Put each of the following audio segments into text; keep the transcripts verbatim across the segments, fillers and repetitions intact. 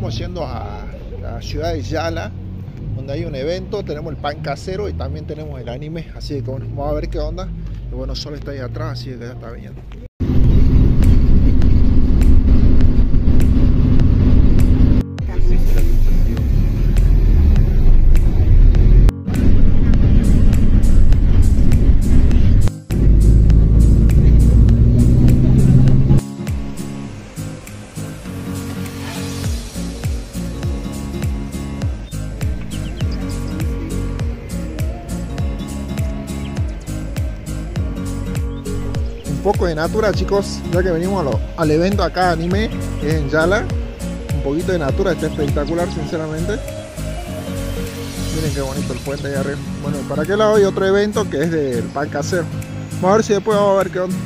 estamos yendo a la ciudad de Yala, donde hay un evento. Tenemos el pan casero y también tenemos el anime, así que bueno, vamos a ver qué onda. Y bueno, Sol está ahí atrás, así que ya está viniendo. Un poco de natura, chicos, ya que venimos a lo, al evento acá anime, que es en Yala. Un poquito de natura, está espectacular, sinceramente. Miren qué bonito el puente ahí arriba. Bueno, para aquel lado hay otro evento que es del pan casero. Vamos a ver si después vamos a ver qué onda.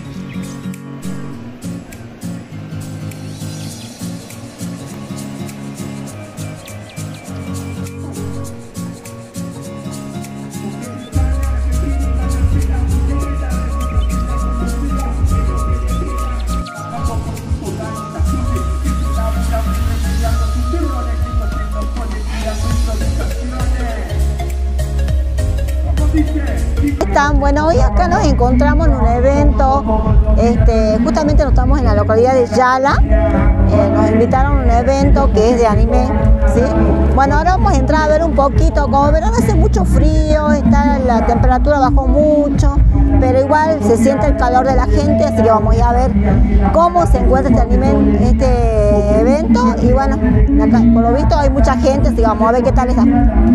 Están, bueno, hoy acá nos encontramos en un evento, este, justamente nos estamos en la localidad de Yala, eh, nos invitaron a un evento que es de anime, ¿sí? Bueno, ahora vamos a entrar a ver un poquito, como verán hace mucho frío, está, la temperatura bajó mucho, pero igual se siente el calor de la gente, así que vamos a ir a ver cómo se encuentra este anime, este evento, y bueno, acá, por lo visto hay mucha gente, así que vamos a ver qué tal está.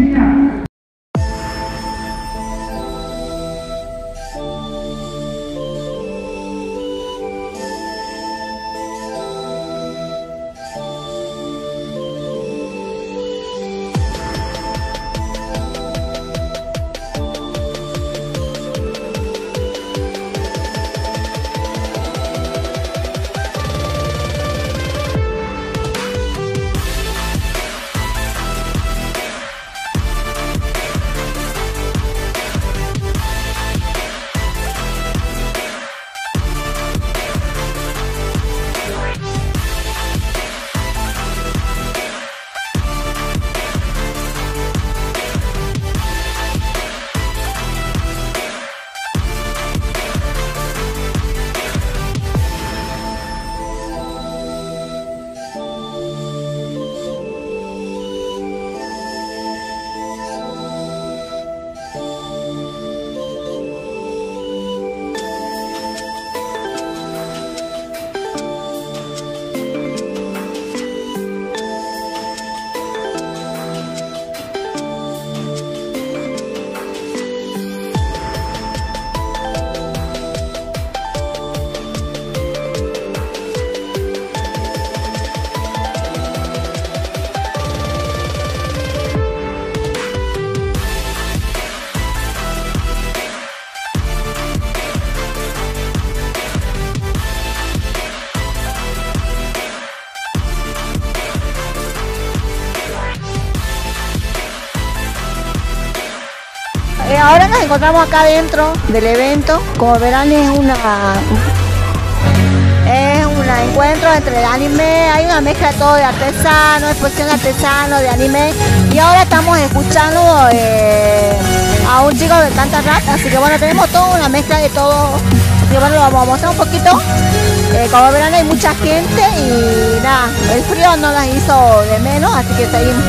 Ahora nos encontramos acá dentro del evento, como verán es una es un encuentro entre el anime, hay una mezcla de todo de artesano, exposición de artesano, de anime, y ahora estamos escuchando eh, a un chico que canta rap, así que bueno, tenemos toda una mezcla de todo, así que bueno, lo vamos a mostrar un poquito. Eh, como verán hay mucha gente y nada, el frío no las hizo de menos, así que seguimos.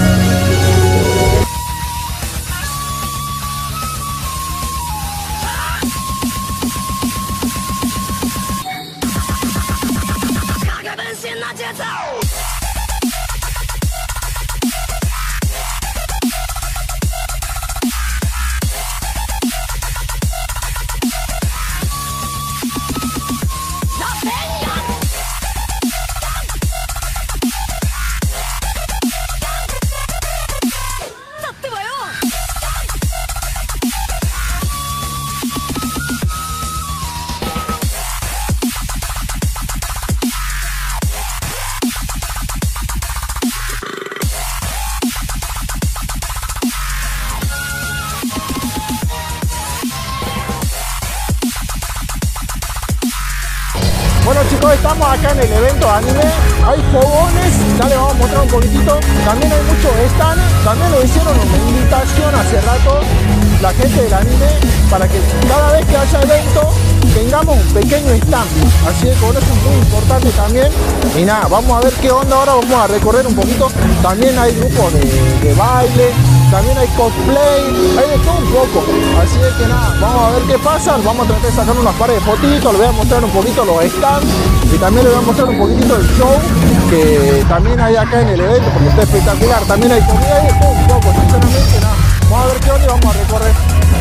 chicos, estamos acá en el evento anime. Hay fogones, ya les vamos a mostrar un poquitito. También hay muchos stand. También nos hicieron una invitación hace rato la gente del anime para que cada vez que haya evento tengamos un pequeño stand. Así que con eso es muy importante también. Y nada, vamos a ver qué onda ahora. Vamos a recorrer un poquito. También hay grupos de, de baile. También hay cosplay, hay de todo un poco. Así es que nada, vamos a ver qué pasa. Vamos a tratar de sacar unas pares de fotitos. Les voy a mostrar un poquito los stands. Y también les voy a mostrar un poquitito el show que también hay acá en el evento, porque está espectacular. También hay comida, hay de todo un poco, sinceramente nada. Vamos a ver qué onda y vamos a recorrer.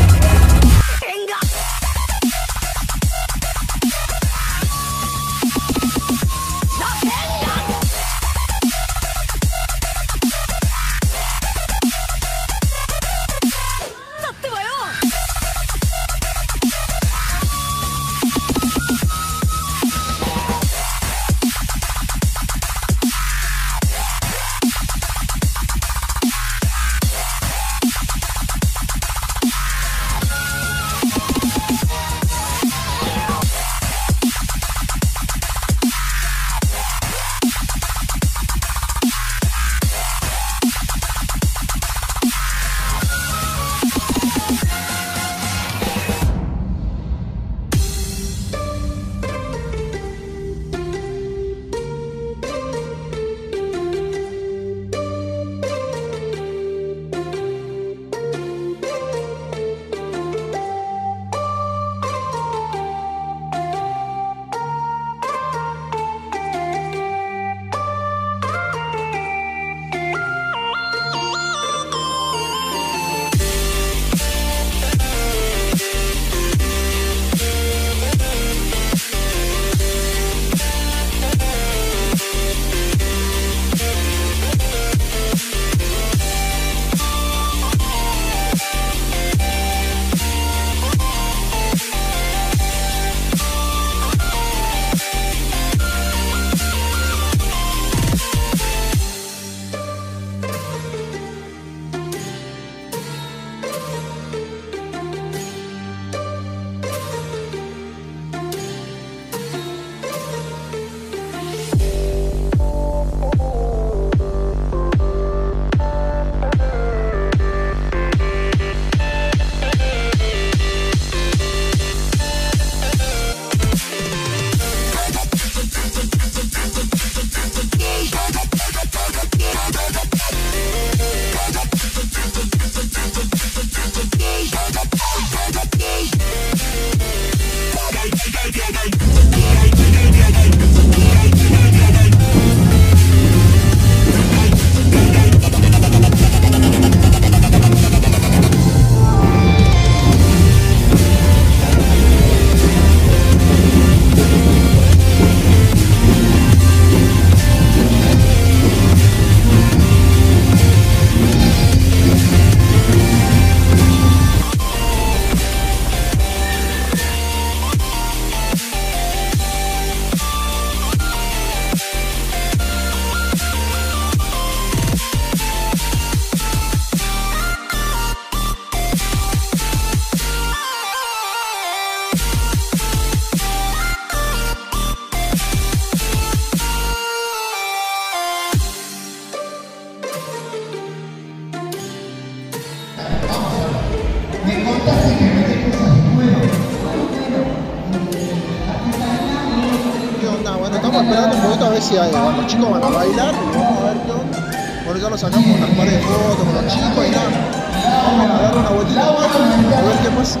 Estamos esperando un poquito a ver si hay, bueno, los chicos van a bailar y vamos a ver qué onda. Bueno, ya lo sacamos unas pares de fotos con los chicos y nada. Vamos a dar una vueltita más a ver qué pasa.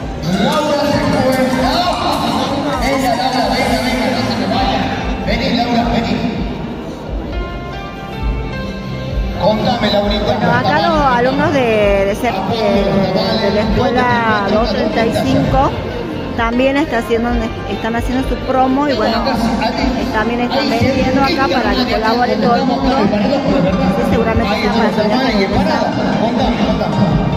Venga, Laura, venga, venga, no se me vaya. Vení, Laura, vení. Contame, Laurita. Bueno, acá los alumnos de, de, ser, de, de la escuela doscientos treinta y cinco también está haciendo, están haciendo su promo y bueno, también están vendiendo acá para que colabore todo el mundo. Entonces, seguramente están para hacer. Contame, contame.